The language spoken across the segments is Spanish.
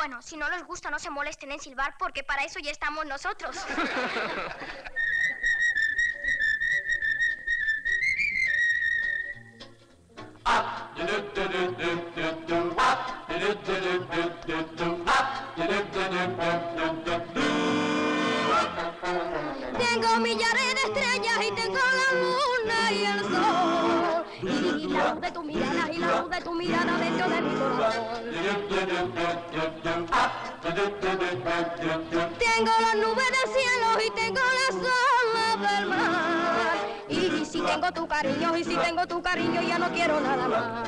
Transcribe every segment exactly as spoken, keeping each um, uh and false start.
Bueno, si no les gusta, no se molesten en silbar, porque para eso ya estamos nosotros. Tengo millares de estrellas y tengo la luna y el sol. Y la luz de tu mirada y la luz de tu mirada dentro de mi corazón. Tengo las nubes del cielo y tengo las olas del mar. Y si tengo tu cariño, y si tengo tu cariño, ya no quiero nada más.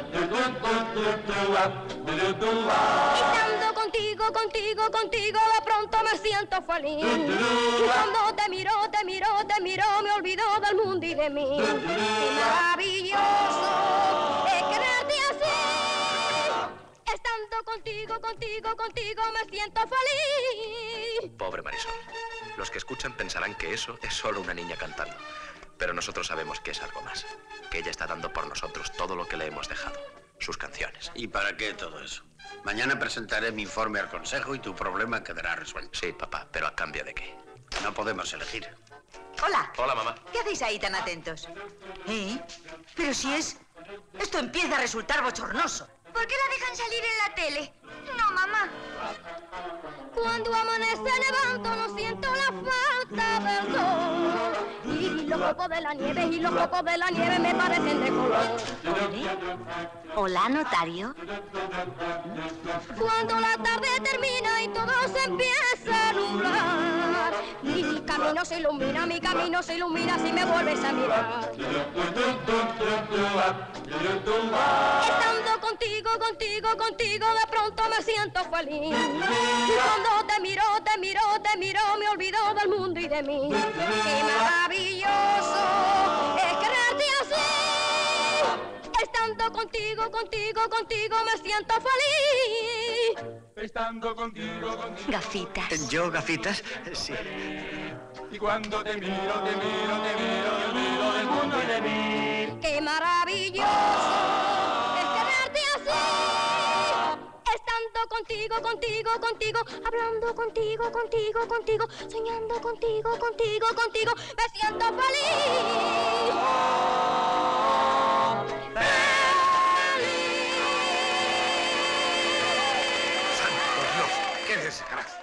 Estando contigo, contigo, contigo, de pronto me siento feliz. Y cuando te miro, te miro, te miro, me olvido del mundo y de mí. Qué maravilloso es quererte así. Estando contigo, contigo, contigo, me siento feliz. Pobre Marisol. Los que escuchan pensarán que eso es solo una niña cantando. Pero nosotros sabemos que es algo más. Que ella está dando por nosotros todo lo que le hemos dejado. Sus canciones. ¿Y para qué todo eso? Mañana presentaré mi informe al consejo y tu problema quedará resuelto. Sí, papá, pero ¿a cambio de qué? No podemos elegir. Hola. Hola, mamá. ¿Qué hacéis ahí tan atentos? ¿Eh? Pero si es... Esto empieza a resultar bochornoso. ¿Por qué la dejan salir en la tele? No, mamá. Cuando amanece levanto no siento la falta del sol. Y los copos de la nieve y los copos de la nieve me parecen de color. Hola, notario. Cuando la tarde termina y todo se empieza a nublar, mi camino se ilumina, mi camino se ilumina si me vuelves a mirar. Estando contigo, contigo, contigo, de pronto me siento feliz. Y cuando te miro, te miro, te miro, me olvido del mundo y de mí. Qué maravilloso es quererte así. Estando contigo, contigo, contigo, me siento feliz. Estando contigo, contigo. Gafitas. ¿Yo, gafitas? Sí. Y cuando te miro, te miro, te miro, te miro del mundo y de mí. Qué maravilloso es quererte así. Estando contigo, contigo, contigo, hablando contigo, contigo, contigo, soñando contigo, contigo, contigo, me siento feliz. ¡Santo Dios! ¿Qué desgracia!